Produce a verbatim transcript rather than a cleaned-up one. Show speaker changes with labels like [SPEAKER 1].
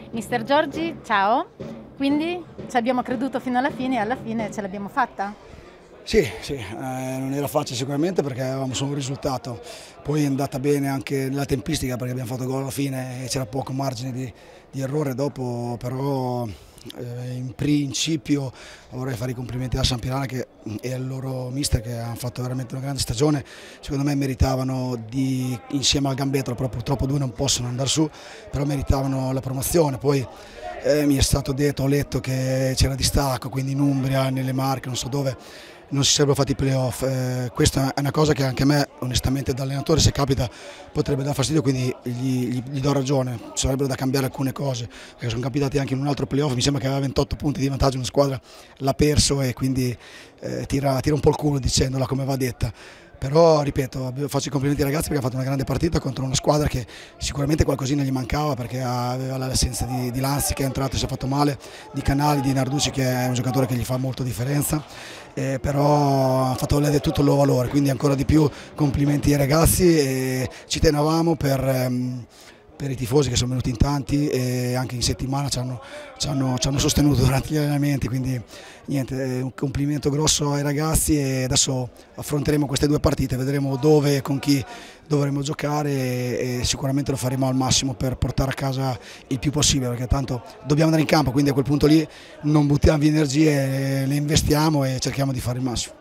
[SPEAKER 1] Mister Giorgi, ciao. Quindi ci abbiamo creduto fino alla fine e alla fine ce l'abbiamo fatta?
[SPEAKER 2] Sì, sì, eh, non era facile sicuramente perché avevamo solo un risultato, poi è andata bene anche nella tempistica perché abbiamo fatto gol alla fine e c'era poco margine di, di errore dopo, però eh, in principio vorrei fare i complimenti alla Sampierana che, e al loro mister che hanno fatto veramente una grande stagione, secondo me meritavano di, insieme al Gambetto, però purtroppo due non possono andare su, però meritavano la promozione. Poi eh, mi è stato detto, ho letto che c'era distacco, quindi in Umbria, nelle Marche, non so dove, non si sarebbero fatti i playoff. Eh, questa è una cosa che anche a me, onestamente, da allenatore, se capita, potrebbe dar fastidio, quindi gli, gli, gli do ragione. Ci sarebbero da cambiare alcune cose, perché sono capitati anche in un altro playoff, mi sembra che aveva ventotto punti di vantaggio, una squadra l'ha perso e quindi eh, tira, tira un po' il culo dicendola come va detta. Però, ripeto, faccio i complimenti ai ragazzi perché hanno fatto una grande partita contro una squadra che sicuramente qualcosina gli mancava perché aveva l'assenza di, di Lanzi che è entrato e si è fatto male, di Canali, di Narducci che è un giocatore che gli fa molto differenza, eh, però ha fatto vedere tutto il loro valore, quindi ancora di più complimenti ai ragazzi e ci tenevamo per... Ehm, per i tifosi che sono venuti in tanti e anche in settimana ci hanno, ci hanno, ci hanno sostenuto durante gli allenamenti, quindi niente, un complimento grosso ai ragazzi e adesso affronteremo queste due partite, vedremo dove e con chi dovremo giocare e, e sicuramente lo faremo al massimo per portare a casa il più possibile perché tanto dobbiamo andare in campo, quindi a quel punto lì non buttiamo via energie, le investiamo e cerchiamo di fare il massimo.